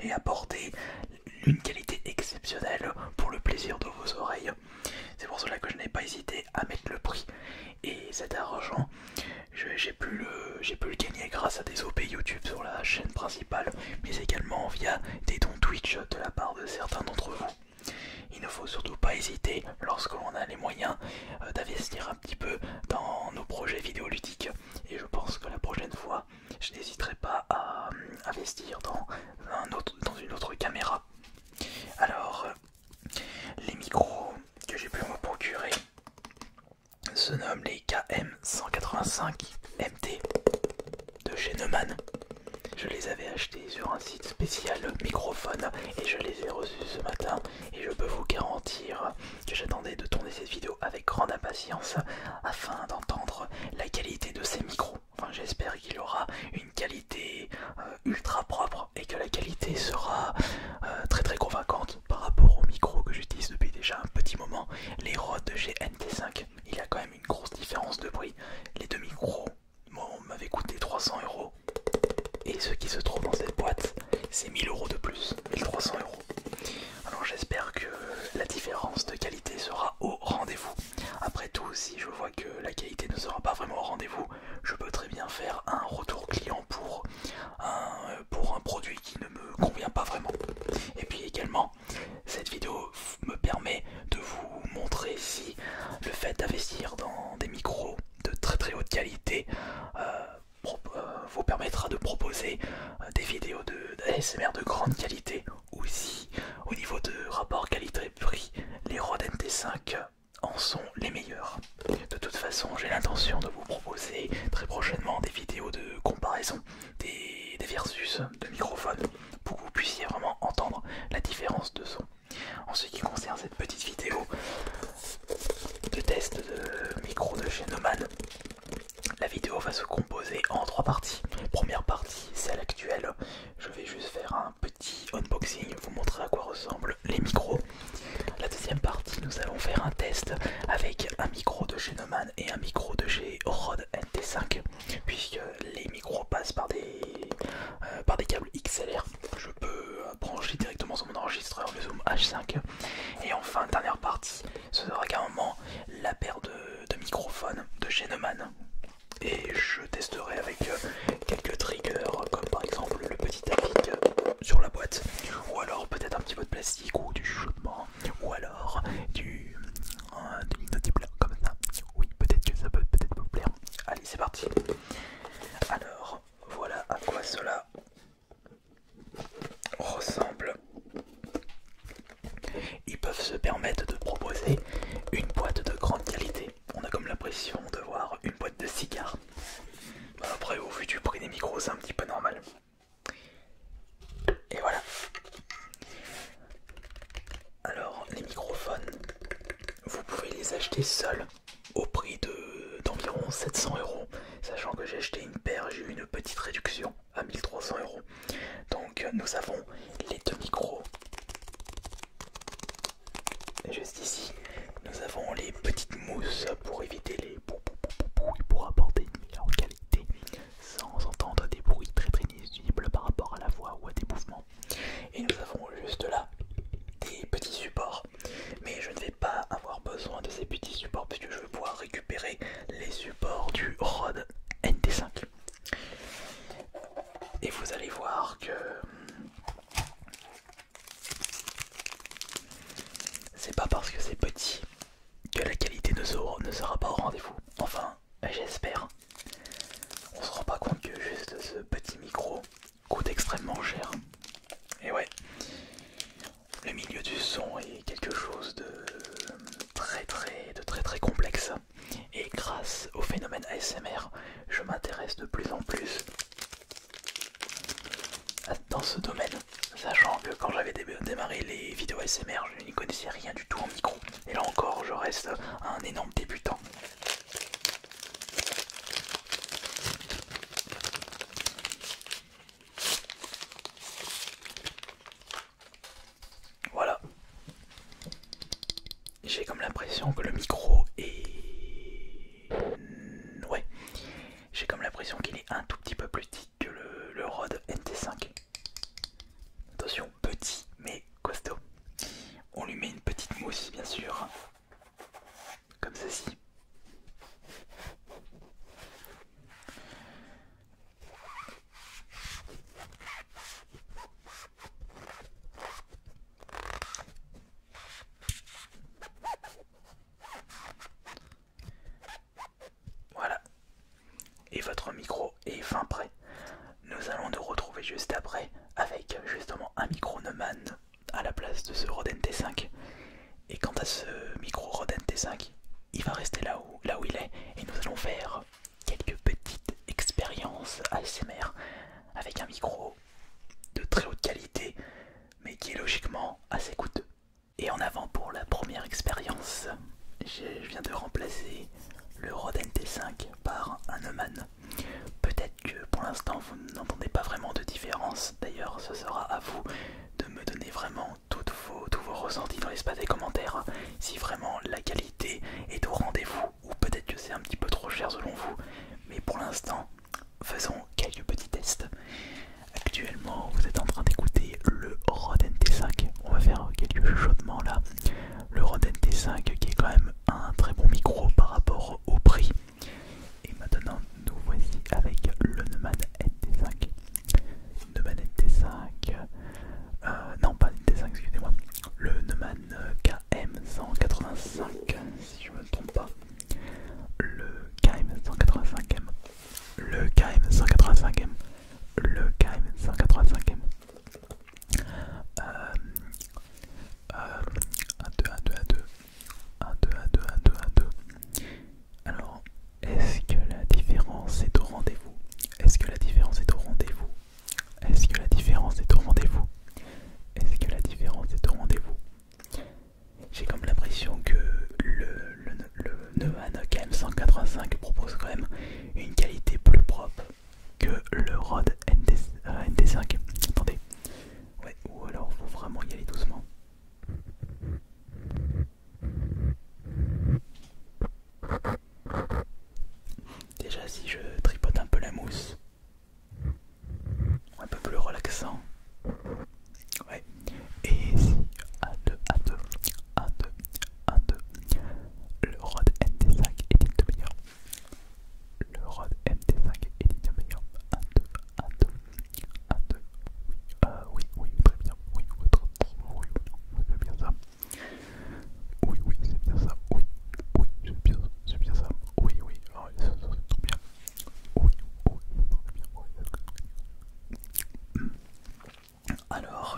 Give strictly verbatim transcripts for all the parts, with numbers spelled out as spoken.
et apporter une qualité exceptionnelle pour le plaisir de vos oreilles. C'est pour cela que je n'ai pas hésité à mettre le prix. Et cet argent, j'ai pu, le, j'ai pu le gagner grâce à des O P YouTube sur la chaîne principale, mais également via des dons Twitch de la part de certains d'entre vous. Il ne faut surtout pas hésiter, lorsque l'on a les moyens, euh, d'investir un petit peu dans nos projets vidéoludiques. Et je pense que la prochaine fois, je n'hésiterai pas à euh, investir dans, un autre, dans une autre caméra. Alors, euh, les micros que j'ai pu me procurer se nomment les K M cent quatre-vingt-cinq M T de chez Neumann. Je les avais achetés sur un site spécial microphone et je les ai reçus ce matin et je peux vous garantir que j'attendais de tourner cette vidéo avec grande impatience afin d'entendre la qualité de ces micros. Enfin, j'espère qu'il aura une qualité euh, ultra propre et que la qualité sera euh, très très convaincante par rapport aux micros que j'utilise depuis déjà un petit moment, les Rode de chez N T cinq. Il y a quand même une grosse différence de prix. Les deux micros m'avaient coûté trois cents euros. Et ce qui se trouve dans cette boîte, c'est mille euros de plus, mille trois cents euros. Alors j'espère que la différence de qualité sera au rendez-vous. Après tout, si je vois que la qualité ne sera pas vraiment au rendez-vous, je peux très bien faire un retour client pour un, pour un produit qui ne me convient pas vraiment. Et puis également, cette vidéo me permet de vous montrer si le fait d'investir dans des micros de très très haute qualité euh, vous permettra de proposer des vidéos de, de A S M R de grande qualité. Aussi, au niveau de rapport qualité-prix, les Rode N T cinq en sont les meilleurs. De toute façon, j'ai l'intention de vous proposer très prochainement des vidéos de comparaison des, des versus de microphones pour que vous puissiez vraiment entendre la différence de son. En ce qui concerne cette petite vidéo de test de micro de chez Neumann, la vidéo va se composer en trois parties. Première partie, celle actuelle. Je vais juste faire un petit unboxing, vous montrer à quoi ressemblent les micros. La deuxième partie, nous allons faire un test avec un micro de chez Neumann et un micro de chez Rode N T cinq, puisque les micros passent par des, euh, par des câbles X L R. Je peux brancher directement sur mon enregistreur le Zoom H cinq. Et enfin, dernière partie, ce sera carrément la paire de, de microphones de chez Neumann. Et je testerai avec quelques triggers comme par exemple le petit tapis sur la boîte, ou alors peut-être un petit peu de plastique ou du chuchotement, ou alors du, euh, du linotype comme ça. Oui, peut-être que ça peut peut-être vous plaire. Allez, c'est parti. Alors voilà à quoi cela ressemble. Ils peuvent se permettre de proposer une boîte de grande qualité. On a comme l'impression de voir une boîte de cigares. Après, au vu du prix des micros, c'est un petit peu normal. Et voilà. Alors, les microphones, vous pouvez les acheter seuls au prix de d'environ sept cents euros. Sachant que j'ai acheté une paire, j'ai eu une petite réduction à mille trois cents euros. Donc, nous avons les deux micros. Juste ici, nous avons les petites mousses pour éviter les pou pou pou pou pou et pour apporter une meilleure qualité sans entendre des bruits très très nuisibles par rapport à la voix ou à des mouvements. Et nous avons juste là des petits supports, mais je ne vais pas avoir besoin de ces petits supports puisque je vais pouvoir récupérer les supports du Rode N T cinq. Et vous allez voir que c'est pas parce que c'est petit que la qualité ne sera, ne sera pas au rendez-vous. Enfin, j'espère. On se rend pas compte que juste ce petit micro coûte extrêmement cher. Et ouais, le milieu du son est quelque chose de très très, de très très complexe. Et grâce au phénomène A S M R, je m'intéresse de plus en plus dans ce domaine, sachant que quand j'avais démarré les vidéos A S M R, je n'y connaissais rien du tout en micro. Et là encore, je reste un énorme débutant. Voilà. J'ai comme l'impression que le micro est... Ouais. J'ai comme l'impression qu'il est un tout petit peu plus petit que le, le Rode N T cinq. Attention. pas ce micro Rode N T cinq, il va rester là où, là où il est et nous allons faire quelques petites expériences A S M R avec un micro de très haute qualité mais qui est logiquement assez coûteux. Et en avant pour la première expérience, je viens de remplacer le Rode N T cinq par un Neumann. Peut-être que pour l'instant vous n'entendez pas vraiment de différence, d'ailleurs ce sera à vous de me donner vraiment toutes vos, tous vos ressentis dans l'espace des commentaires, si vraiment la qualité est au rendez-vous ou peut-être que c'est un petit peu trop cher selon vous. Mais pour l'instant, faisons quelques petits tests. Actuellement vous êtes en train d'écouter le Rode N T cinq, on va faire quelques chuchotements là. Le Rode N T cinq qui est quand même un très bon micro par rapport au prix. Et maintenant nous voici avec le Neumann N T cinq. Neumann N T cinq, euh, non pas N T cinq, excusez-moi, le Neumann K M cent quatre-vingt-cinq, si je me trompe pas. Le K M cent quatre-vingt-cinq M, le K M cent quatre-vingt-cinq M, le K M cent quatre-vingt-cinq M. Euh, euh, un, deux, un, deux, un, deux, un, deux, un, deux, un, deux, un, deux. Alors, est-ce que la différence est au rendez-vous? Est-ce que la différence est au rendez-vous? Est-ce que la différence est au rendez-vous? Est-ce que la différence est au rendez-vous? J'ai comme l'impression que le, le, le Neumann K M cent quatre-vingt-cinq propose quand même une qualité plus propre que le Rode N T cinq. Attendez. Ouais, ou alors faut vraiment y aller doucement. Déjà si je tripote un peu la mousse, un peu plus relaxant. Ouais. Et si un, deux, un, deux, un, deux, un, deux, le Rode N T cinq est de meilleur. Le Rode N T cinq est de meilleur. un, deux, un, deux, un, deux. Oui, euh, oui, oui, très bien. Oui, oui, très, oui, oui, c'est bien ça. Oui, oui, c'est bien ça. Oui, oui, c'est bien, c'est bien ça. Oui, oui, oh, ça, ça, c'est trop bien. Oui, oui, c'est trop bien. Oui. Alors,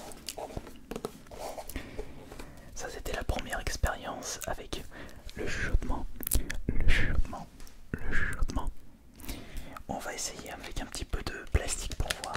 ça c'était la première expérience avec le chuchotement, le chuchotement, le chuchotement. On va essayer avec un petit peu de plastique pour voir.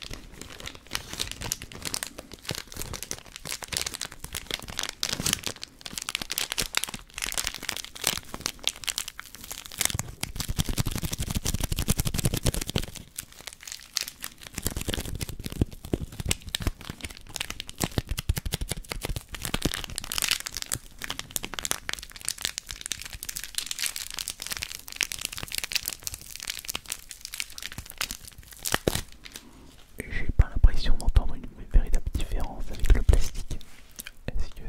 J'ai pas l'impression d'entendre une véritable différence avec le plastique. Est-ce que...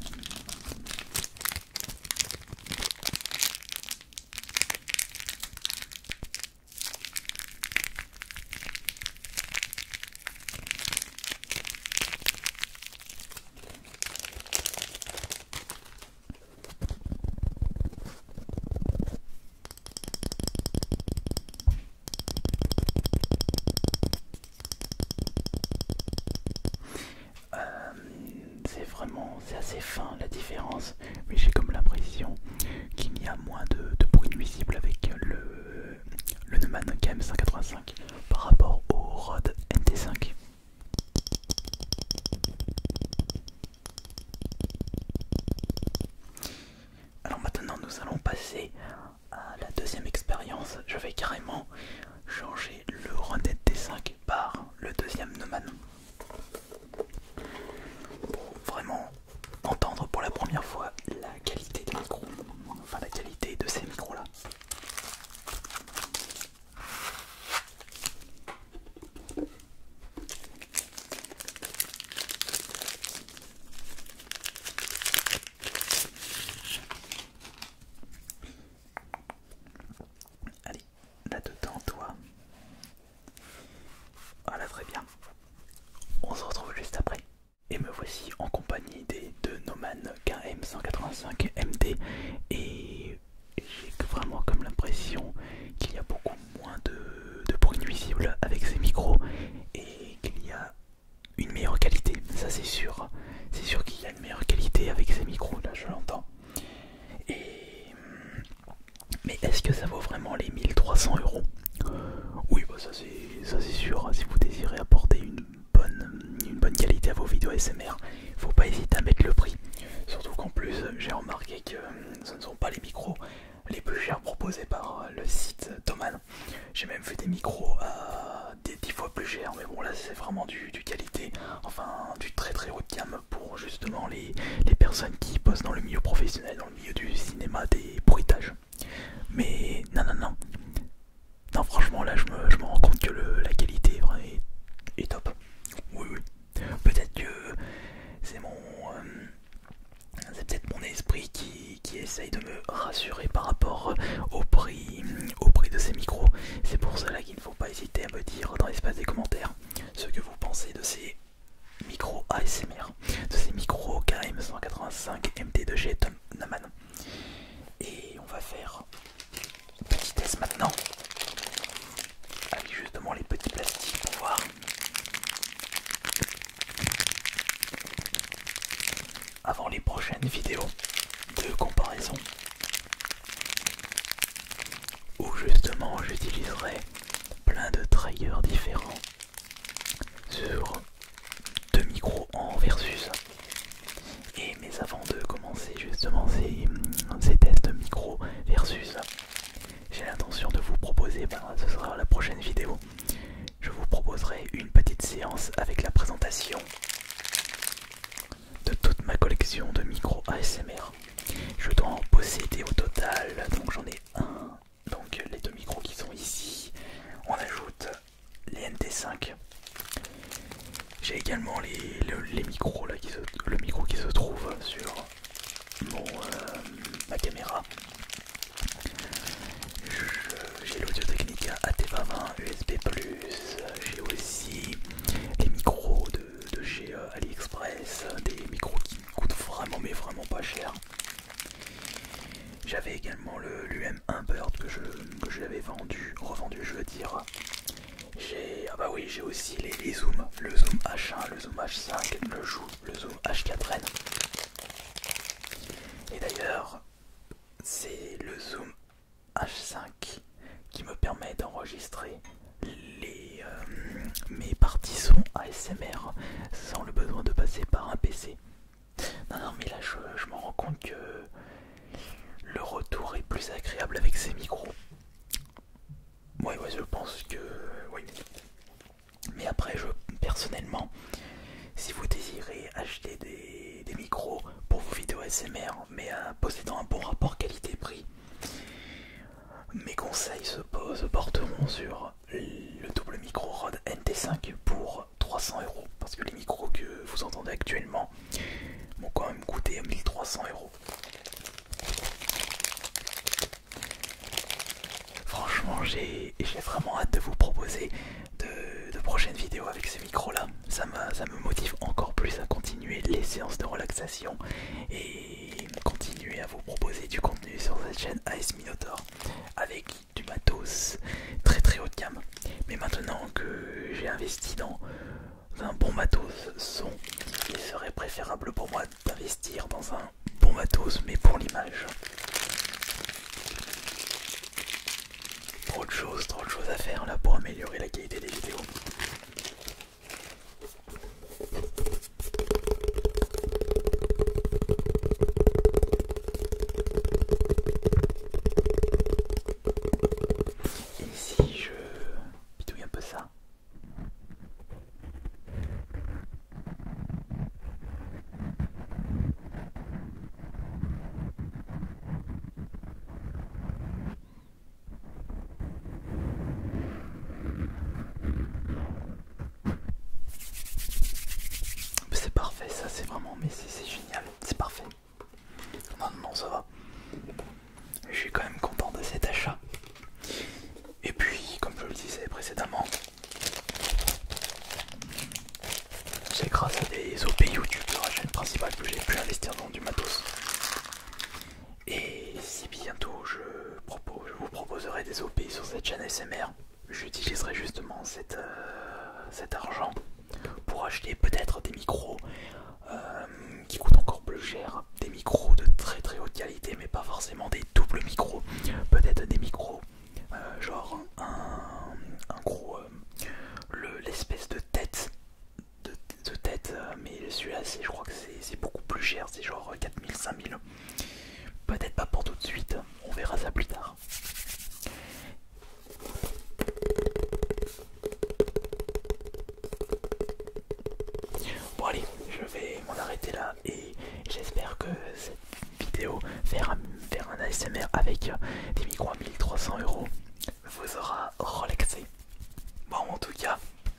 c'est vraiment, c'est assez fin la différence, mais j'ai comme l'impression qu'il y a moins de, de bruit nuisible avec le, le Neumann K M cent quatre-vingt-cinq par rapport au Rode N T cinq. Alors maintenant nous allons passer à la deuxième expérience. Je vais carrément changer le Rode N T cinq par le deuxième Neumann. Pour vraiment entendre pour la première fois la qualité des micros, enfin la qualité de ces micros là. Allez, là-dedans toi. Voilà, très bien. On se retrouve juste après. Et me voici en compagnie des deux Neumann K M cent quatre-vingt-cinq M D et j'ai vraiment comme l'impression qu'il y a beaucoup moins de, de bruit nuisible avec ces micros et qu'il y a une meilleure qualité, ça c'est sûr. C'est sûr qu'il y a une meilleure qualité qualité avec ces micros, là je l'entends. Et... Mais est-ce que ça vaut vraiment les mille trois cents euros? Oui, bah ça c'est sûr, si vous désirez apporter une bonne, une bonne qualité à vos vidéos A S M R, faut pas hésiter à mettre le prix. Surtout qu'en plus, j'ai remarqué que ce ne sont pas les micros les plus chers proposés par le site Thomann. J'ai même vu des micros à des dix fois plus chers, mais bon là c'est vraiment du, du qualité, enfin du très très haut de gamme pour justement les, les personnes qui bossent dans le milieu professionnel, dans le milieu du cinéma, des bruitages. Mais non non non, non franchement là je me, je me rends compte que le, la qualité est, vraiment, est, est top. Oui oui, peut-être que c'est mon... Euh, c'est peut-être mon esprit qui, qui essaye de me rassurer par rapport au prix, au prix de ces micros. C'est pour cela qu'il ne faut pas hésiter à me dire dans l'espace des commentaires ce que vous pensez de ces micros A S M R, de ces micros K M cent quatre-vingt-cinq M T de chez Thomann. Et on va faire un petit test maintenant avec justement les petits plastiques pour voir. Avant les prochaines vidéos de comparaison où justement j'utiliserai plein de triggers différents sur deux micros en versus. Et mais avant de commencer justement ces, ces tests de micro versus, j'ai l'intention de vous proposer, ben, ce sera la prochaine vidéo, je vous proposerai une petite séance avec la présentation de toute ma collection de micros A S M R. Je dois en posséder au total, donc j'en ai un, donc les deux micros qui sont ici, on ajoute les N T cinq. J'ai également les, le, les micros là, qui se, le micro qui se trouve sur mon, euh, ma caméra. J'ai l'Audio Technica A T vingt U S B plus, j'ai aussi les micros de, de chez euh, AliExpress, des micros qui coûtent vraiment mais vraiment pas cher. J'avais également le l'U M un Bird que je, que je l'avais vendu, revendu je veux dire. J'ai, ah bah oui, j'ai aussi les, les zooms, le zoom H un, le zoom H cinq, le joue, le zoom H quatre N. Et d'ailleurs, c'est le zoom H cinq qui me permet d'enregistrer les euh, mes parties son A S M R sans le besoin de passer par un P C. Non non mais là je, je me rends compte que le retour est plus agréable avec ces micros. Ouais ouais je pense que oui. Mais après je personnellement, si vous désirez acheter des, des micros pour vos vidéos A S M R mais euh, possédant un bon rapport qualité-prix, mes conseils se, se porteront sur le double micro Rode N T cinq pour trois cents euros, parce que les micros que vous entendez actuellement m'ont quand même coûté mille trois cents euros. Franchement, j'ai vraiment hâte de vous proposer de, de prochaines vidéos avec ces micros là. Ça, ça me motive encore plus à continuer les séances de relaxation et continuer à vous proposer du contenu sur cette chaîne A S Minotaur avec du matos très très haut de gamme. Mais maintenant que j'ai investi dans un bon matos son, il serait préférable pour moi d'investir dans un bon matos mais pour l'image. Trop de choses, trop de choses à faire là pour améliorer la qualité des vidéos. Et si je bidouille un peu ça? C'est parfait, ça c'est vraiment, mais c'est génial, c'est parfait. Non, non, ça va. Je suis quand même content de cet achat. Et puis, comme je le disais précédemment, c'est grâce à des O P YouTube sur la chaîne principale que j'ai pu investir dans du matos. Et si bientôt je, propose, je vous proposerai des O P sur cette chaîne A S M R, j'utiliserai justement cette, euh, cet argent pour acheter peut-être des micros euh, qui coûtent encore plus cher forcément des doubles micros, peut-être des micros, euh, genre un, un gros, euh, l'espèce de tête, de, de tête, euh, mais celui-là, je crois que c'est beaucoup plus cher, c'est genre quatre mille, cinq mille. Peut-être pas pour tout de suite, on verra ça plus tard. Bon allez, je vais m'en arrêter là et j'espère que cette vidéo faire un, faire un A S M R avec des micros à mille trois cents euros vous aura relaxé. Bon, en tout cas,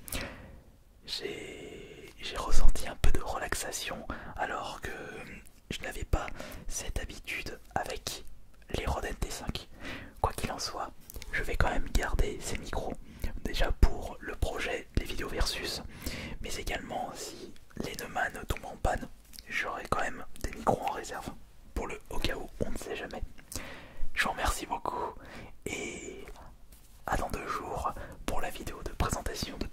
j'ai ressenti un peu de relaxation alors que je n'avais pas cette habitude avec les Rode N T cinq. Quoi qu'il en soit, je vais quand même garder ces micros déjà pour le projet des vidéos versus, mais également si les Neumann tombent en panne, j'aurai quand même des micros en réserve pour le au cas où, on ne sait jamais. Je vous remercie beaucoup et à dans deux jours pour la vidéo de présentation de